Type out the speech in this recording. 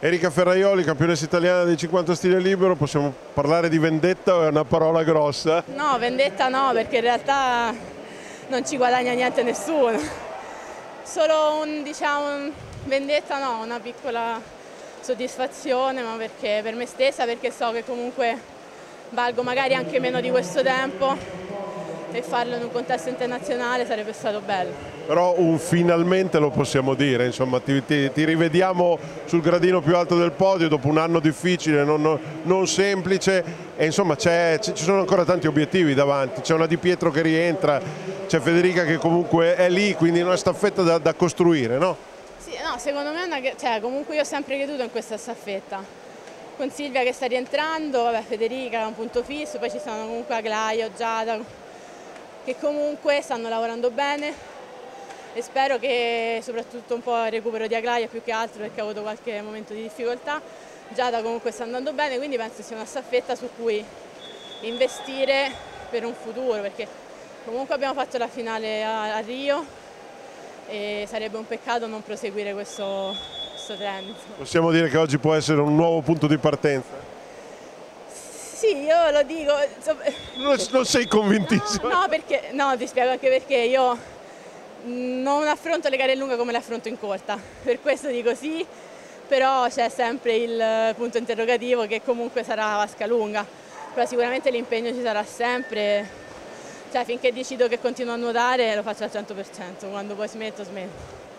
Erika Ferraioli, campionessa italiana dei 50 stile libero, possiamo parlare di vendetta o è una parola grossa? No, vendetta no, perché in realtà non ci guadagna niente nessuno. Solo vendetta no, una piccola soddisfazione, ma perché per me stessa, perché so che comunque valgo magari anche meno di questo tempo e farlo in un contesto internazionale sarebbe stato bello. Però un finalmente lo possiamo dire, insomma, ti rivediamo sul gradino più alto del podio dopo un anno difficile, non semplice, e insomma ci sono ancora tanti obiettivi davanti, c'è una Di Pietro che rientra, c'è Federica che comunque è lì, quindi una staffetta da costruire, no? Sì, no, secondo me comunque io ho sempre creduto in questa staffetta, con Silvia che sta rientrando, vabbè, Federica è un punto fisso, poi ci sono comunque Aglaio, Giada, che comunque stanno lavorando bene. E spero che soprattutto un po' il recupero di Aglaia più che altro, perché ha avuto qualche momento di difficoltà. Giada comunque sta andando bene, quindi penso sia una staffetta su cui investire per un futuro, perché comunque abbiamo fatto la finale a Rio e sarebbe un peccato non proseguire questo trend. Possiamo dire che oggi può essere un nuovo punto di partenza? Sì, io lo dico. Non sei convintissimo? No, ti spiego anche perché io non affronto le gare lunghe come le affronto in corta, per questo dico sì, però c'è sempre il punto interrogativo che comunque sarà vasca lunga, però sicuramente l'impegno ci sarà sempre, cioè finché decido che continuo a nuotare lo faccio al 100%, quando poi smetto.